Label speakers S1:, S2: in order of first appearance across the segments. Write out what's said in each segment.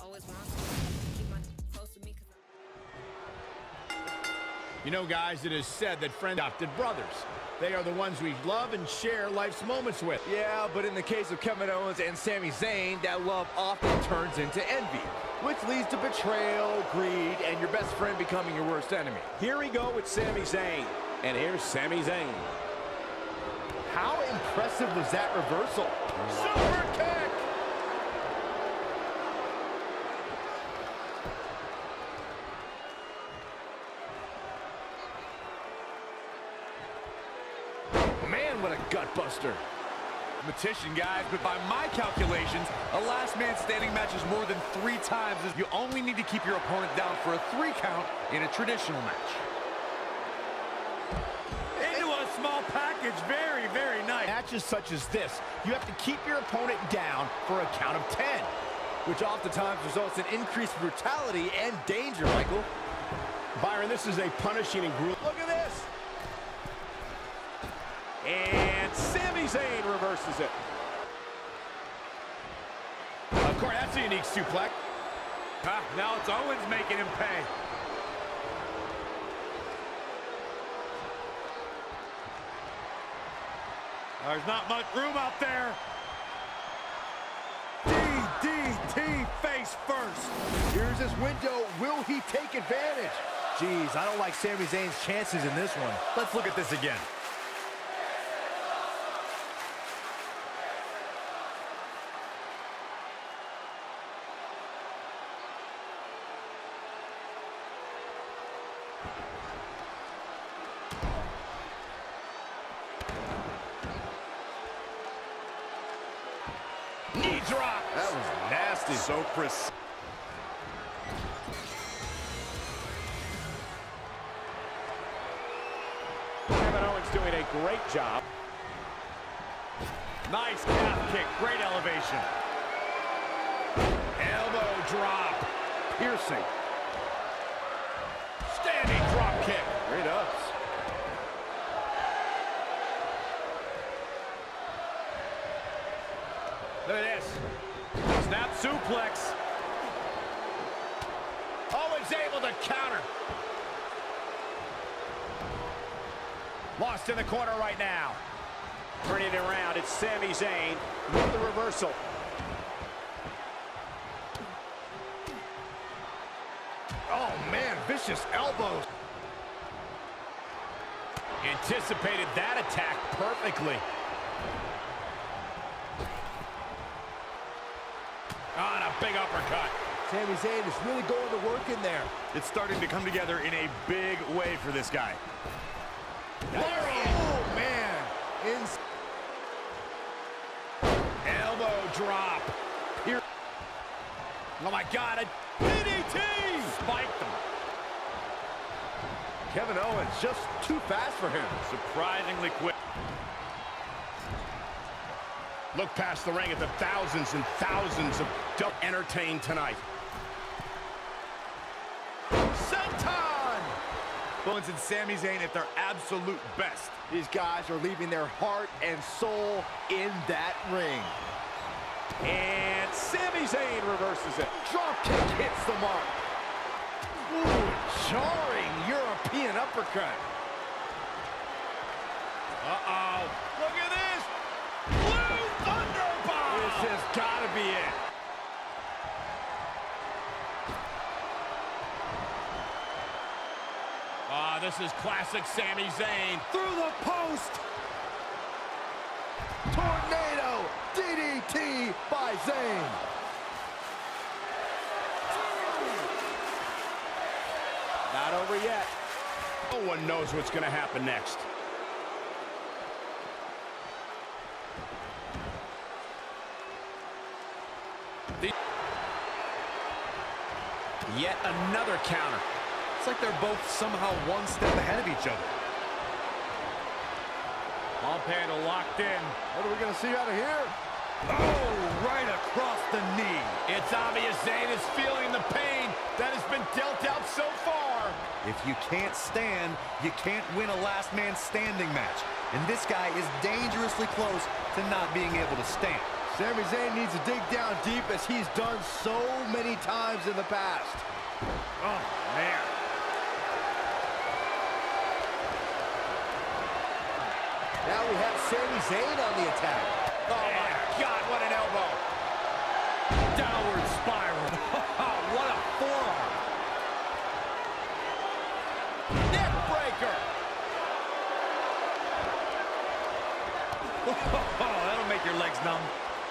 S1: always want to keep my close to me.
S2: You know, guys, it is said that friends are adopted brothers. They are the ones we love and share life's moments with.
S3: Yeah, but in the case of Kevin Owens and Sami Zayn, that love often turns into envy, which leads to betrayal, greed, and your best friend becoming your worst enemy.
S4: Here we go with Sami Zayn. And here's Sami Zayn.
S3: How impressive was that reversal? Super kick! Man, what a gut buster.
S5: Competition, guys, but by my calculations, a last man standing match is more than 3 times. You only need to keep your opponent down for a 3 count in a traditional match.
S4: Into a small package. Very, very nice.
S2: Matches such as this, you have to keep your opponent down for a count of 10.
S3: Which oftentimes results in increased brutality and danger, Michael.
S2: Byron, this is a punishing and grueling.
S3: Look at this!
S4: And Sami Zayn reverses it.
S2: Of course, that's a unique suplex.
S4: Now it's Owens making him pay. There's not much room out there. DDT face first.
S3: Here's his window. Will he take advantage? Jeez, I don't like Sami Zayn's chances in this one.
S5: Let's look at this again.
S2: Knee drop.
S3: That was nasty.
S5: So precise.
S4: Kevin Owens doing a great job. Nice calf kick. Great elevation.
S2: Elbow drop. Piercing. Standing drop kick.
S3: Great ups.
S2: Look at this.
S4: Snap suplex.
S2: Owens able to counter. Lost in the corner right now.
S4: Turning it around, it's Sami Zayn with the reversal.
S2: Oh, man, vicious elbows. Anticipated that attack perfectly. On a big uppercut.
S3: Sami Zayn is really going to work in there.
S5: It's starting to come together in a big way for this guy.
S3: Oh, man.
S2: Elbow drop. Here. Oh, my God. A DDT. Spiked him.
S3: Kevin Owens just too fast for him.
S5: Surprisingly quick.
S2: Look past the ring at the thousands and thousands of entertained tonight.
S3: Senton!
S5: Owens and Sami Zayn at their absolute best.
S3: These guys are leaving their heart and soul in that ring.
S4: And Sami Zayn reverses it.
S3: Drop kick hits the mark. Ooh, jarring European uppercut.
S2: Uh-oh. Look at this. Blue Thunderbomb.
S3: This has got to be it.
S2: This is classic Sami Zayn.
S4: Through the post.
S3: Tornado DDT by Zayn.
S4: Not over yet.
S2: No one knows what's going to happen next. Yet another counter.
S5: It's like they're both somehow one step ahead of each other.
S4: Pump handle locked in.
S3: What are we going to see out of here?
S4: Oh, right across the knee.
S2: It's obvious Zayn is feeling the pain that has been dealt out so far.
S5: If you can't stand, you can't win a last man standing match. And this guy is dangerously close to not being able to stand.
S3: Sami Zayn needs to dig down deep as he's done so many times in the past.
S5: Oh, man.
S3: Now we have Sami Zayn on the attack.
S2: Oh, my God, what an elbow.
S5: Downward spiral. What a forearm.
S2: Neck breaker.
S5: That'll make your legs numb.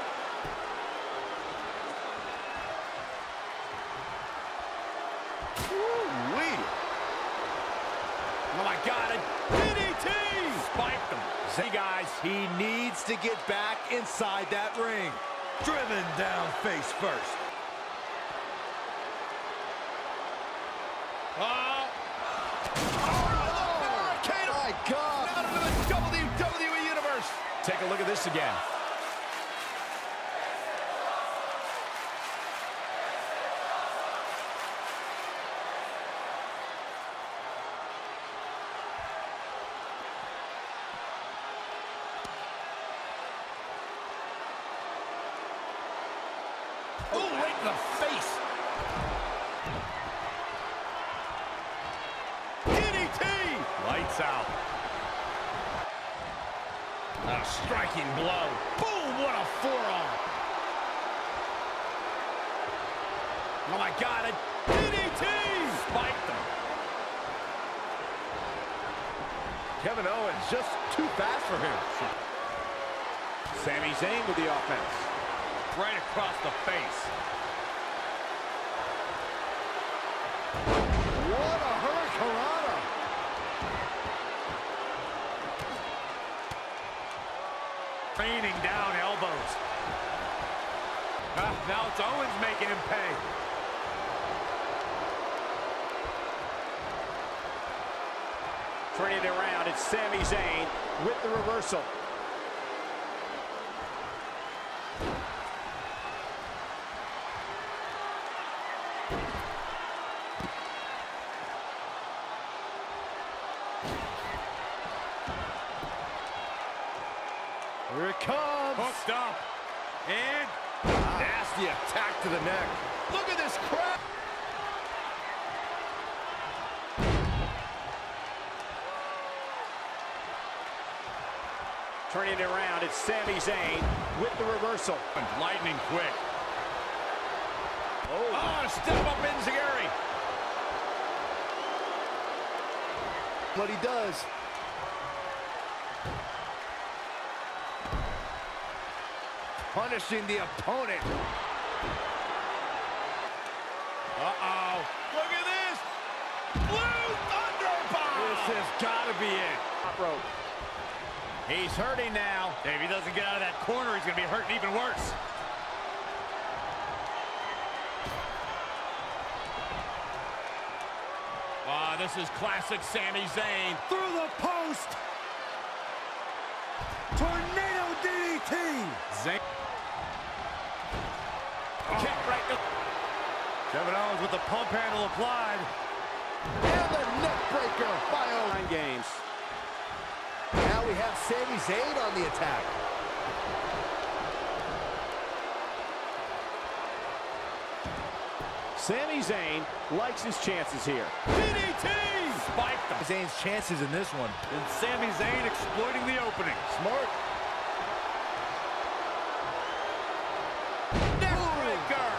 S3: Woo-wee.
S2: Oh, my God, a DDT.
S5: Spiked them.
S3: See, guys, he needs to get back inside that ring. Driven down face first.
S2: Oh, barricade.
S3: My God.
S2: Out into the WWE Universe. Take a look at this again. Oh, right in the face. DDT.
S5: Lights out.
S2: A striking blow. Boom, what a forearm. Oh, my God, a DDT.
S5: Spiked them.
S3: Kevin Owens just too fast for him.
S4: Sami Zayn with the offense.
S5: Right across the face.
S3: What a hurricanrana.
S5: Raining down elbows. Now it's Owens making him pay.
S4: Turning it around, it's Sami Zayn with the reversal.
S3: Here it comes.
S5: Hooked up. And
S3: Nasty attack to the neck.
S2: Look at this crap.
S4: Turning it around, it's Sami Zayn with the reversal.
S5: lightning quick.
S2: Oh, step up Enziguri.
S3: What he does. Punishing the opponent.
S2: Uh-oh. Look at this. Blue Thunder Bomb.
S3: This has got to be it.
S4: Top rope.
S2: He's hurting now.
S5: If he doesn't get out of that corner, he's going to be hurting even worse.
S2: This is classic Sami Zayn.
S3: Through the post. Tornado DDT.
S2: Zayn. Kick right.
S5: Kevin Owens with the pump handle applied.
S3: And the neck breaker by Owens.
S4: 9 games.
S3: Now we have Sami Zayn on the attack.
S4: Sami Zayn likes his chances here.
S2: DDT.
S5: Spiked him.
S3: Zayn's chances in this one.
S5: And Sami Zayn exploiting the opening.
S3: Smart.
S2: Neckbreaker.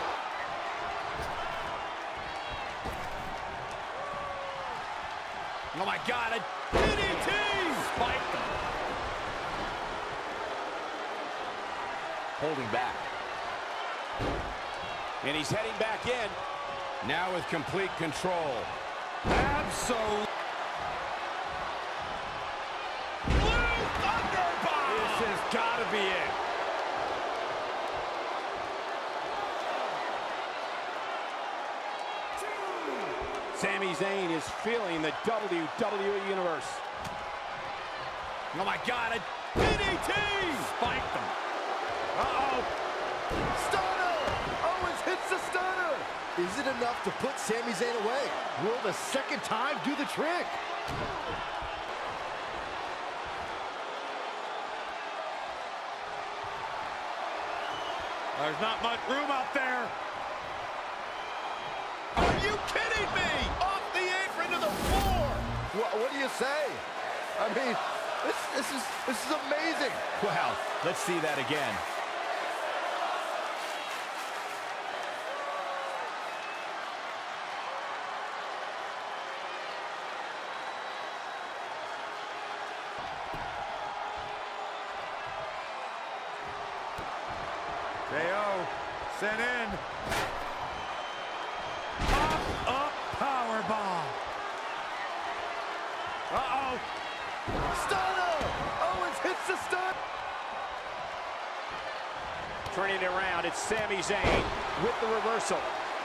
S2: Oh my God, a DDT.
S5: Spiked him.
S3: Holding back.
S4: And he's heading back in.
S2: Now with complete control.
S5: Absolutely.
S2: Blue Thunder Bomb.
S3: This has got to be it.
S4: Sami Zayn is feeling the WWE Universe.
S2: Oh my God, a DDT.
S5: Spiked him.
S3: Uh-oh. Stunner. Owens hits the stunner. Is it enough to put Sami Zayn away? Will the second time do the trick?
S5: There's not much room out there.
S2: Are you kidding me? Off the apron to the floor.
S3: What do you say? I mean, this is amazing.
S2: Wow, let's see that again.
S5: KO sent in. Up powerbomb. Uh-oh.
S3: Stunner! Owens hits the stun.
S4: Turning it around, it's Sami Zayn with the reversal.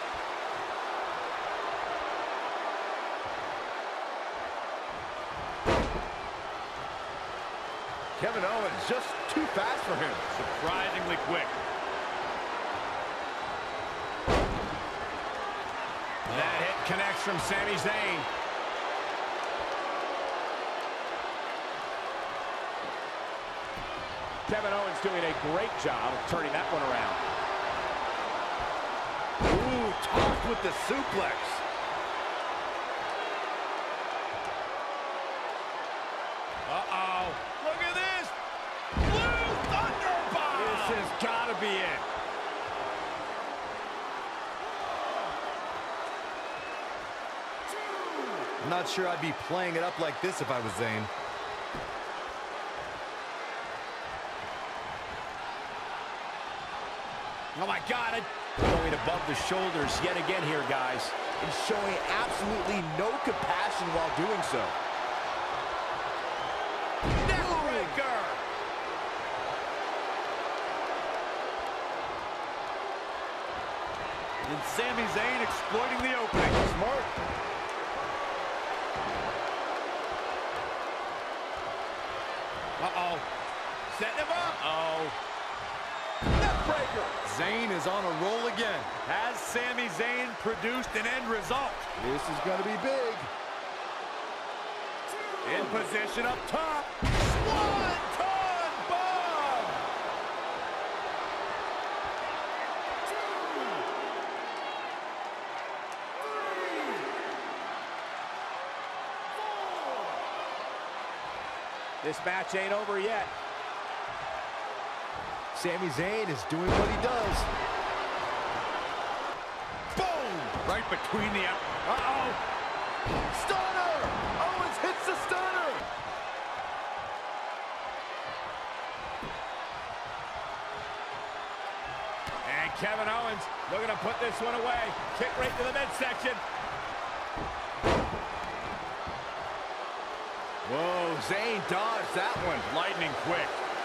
S3: Kevin Owens just too fast for him.
S5: Surprisingly quick.
S2: That hit connects from Sami Zayn.
S4: Kevin Owens doing a great job of turning that one around.
S3: Ooh, tossed with the suplex.
S2: Uh-oh. Look at this. Blue Thunderbomb.
S5: This has got to be it.
S3: I'm not sure I'd be playing it up like this if I was Zayn.
S2: Oh, my God. Going above the shoulders yet again here, guys.
S3: And showing absolutely no compassion while doing so.
S2: Neckbreaker.
S5: And Sami Zayn exploiting the opening.
S3: Smart.
S2: Uh-oh. Setting him up.
S5: Oh.
S3: Neckbreaker. Zayn is on a roll again.
S5: Has Sami Zayn produced an end result?
S3: This is going to be big.
S5: In position up top.
S2: Swanton bomb.
S4: This match ain't over yet.
S3: Sami Zayn is doing what he does.
S5: Boom! Right between the... Uh-oh!
S3: Stunner! Owens hits the stunner!
S2: And Kevin Owens looking to put this one away. Kick right to the midsection.
S3: Whoa, Zayn dodged that one.
S5: Lightning quick.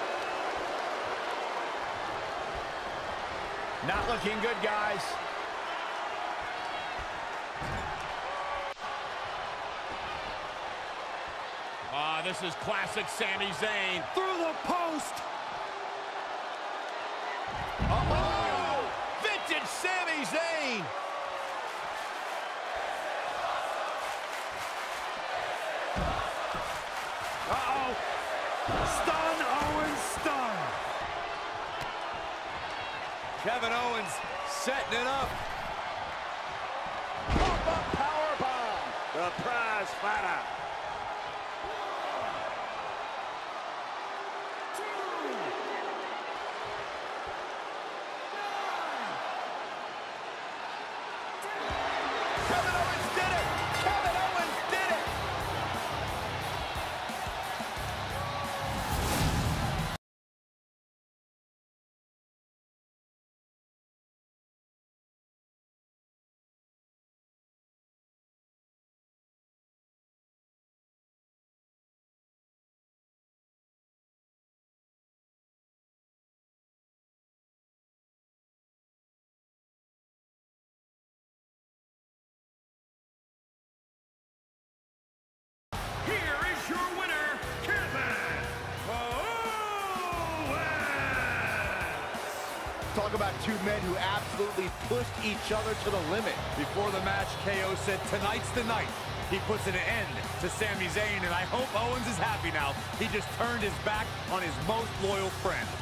S2: Not looking good, guys. This is classic Sami Zayn.
S5: Through the post!
S2: Oh! Vintage Sami Zayn!
S5: Uh-oh! Stun, Owens, stun! Kevin Owens setting it up.
S4: Pop-up powerbomb. The prize fighter.
S2: Kevin Owens did it! Kevin Owens did it!
S5: Here is your winner, Kevin Owens!
S3: Talk about two men who absolutely pushed each other to the limit.
S5: Before the match, KO said tonight's the night. He puts an end to Sami Zayn, and I hope Owens is happy now. He just turned his back on his most loyal friend.